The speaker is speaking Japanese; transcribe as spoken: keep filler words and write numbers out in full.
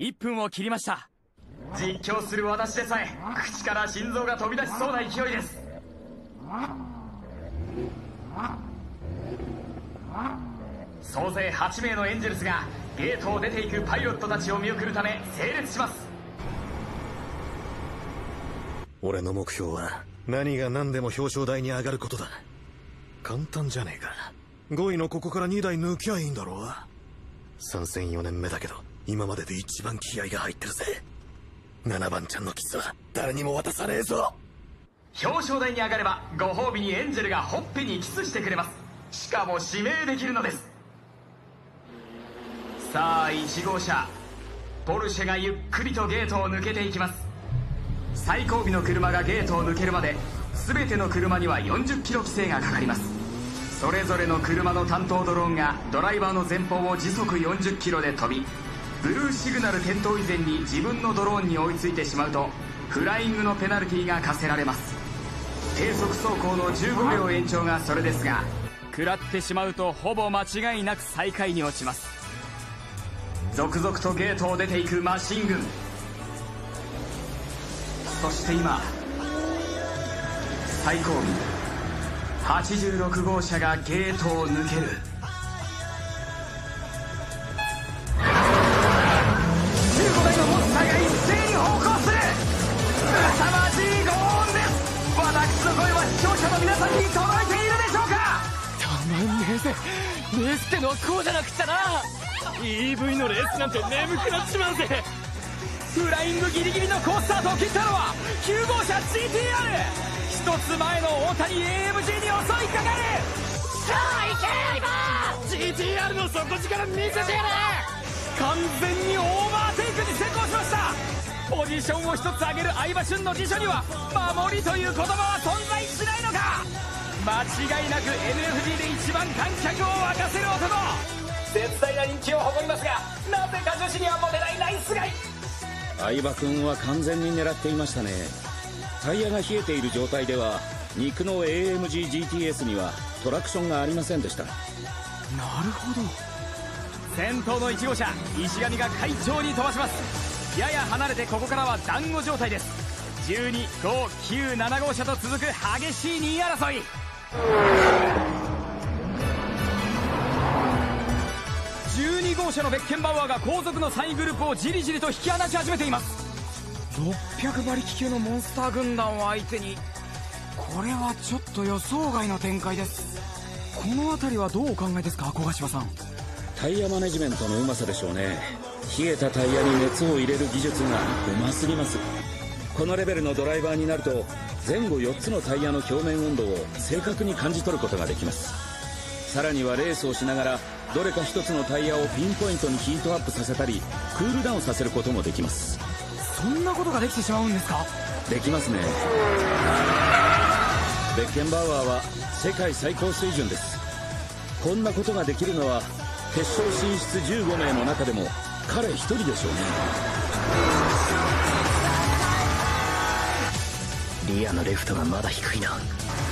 いっぷんを切りました。 実況する私でさえ口から心臓が飛び出しそうな勢いです。総勢はちめいのエンジェルスがゲートを出ていくパイロットたちを見送るため整列します。 俺の目標は何が何でも表彰台に上がることだ。簡単じゃねえか。ごいのここからにだい抜きゃいいんだろう。参戦よねんめだけど今までで一番気合が入ってるぜ。ななばんちゃんのキスは誰にも渡さねえぞ。 表彰台に上がればご褒美にエンジェルがほっぺにキスしてくれます。しかも指名できるのです。さあいち号車ポルシェがゆっくりとゲートを抜けていきます。最後尾の車がゲートを抜けるまで全ての車にはよんじゅっキロ規制がかかります。それぞれの車の担当ドローンがドライバーの前方を時速よんじゅっキロで飛び、ブルーシグナル点灯以前に自分のドローンに追いついてしまうとフライングのペナルティが課せられます。低速走行のじゅうごびょう延長がそれですが、 食らってしまうとほぼ間違いなく最下位に落ちます。 続々とゲートを出ていくマシン軍。そして今最後尾はちじゅうろく号車がゲートを抜ける。じゅうごだいのモンスターが一斉に歩行する。凄まじい轟音です。私の声は視聴者の皆さんに届いているでしょうか。 たまんねえぜ。レースってのはこうじゃなくったな。 イーブイ のレースなんて眠くなっちまうぜ。フライングギリギリの好スタートを切ったのはきゅう号車 ジーティーアール。 一つ前の大谷 エーエムジー に襲いかかる。 さあ行け相葉。 ジーティーアール の底力見せてやれ。完全にオーバーテイクに成功しました。ポジションを一つ上げる相葉俊の辞書には守りという言葉は存在しないのか。間違いなく エヌエフジー で一番観客を沸かせる男。絶大な人気を誇りますが、なぜか女子にはモテないナイスガイ。 相葉君は完全に狙っていましたね。タイヤが冷えている状態では肉の エーエムジージーティーエス にはトラクションがありませんでした。 なるほど。先頭のいち号車石上が快調に飛ばします。やや離れてここからは団子状態です。じゅうに、ご、きゅう、なな号車と続く激しいにい争い。じゅうに号車のベッケンバウアーが後続のさんいグループをじりじりと引き離し始めています。ろっぴゃく馬力級のモンスター軍団を相手にこれはちょっと予想外の展開です。この辺りはどうお考えですか小柏さん。 タイヤマネジメントのうまさでしょうね。冷えたタイヤに熱を入れる技術がうますぎます。このレベルのドライバーになると前後よっつのタイヤの表面温度を正確に感じ取ることができます。さらにはレースをしながらどれか一つのタイヤをピンポイントにヒートアップさせたりクールダウンさせることもできます。 そんなことができてしまうんですか。 できますね。ベッケンバウアーは世界最高水準です。こんなことができるのは決勝進出じゅうごめいの中でも彼一人でしょうね。 リアのレフトがまだ低いな。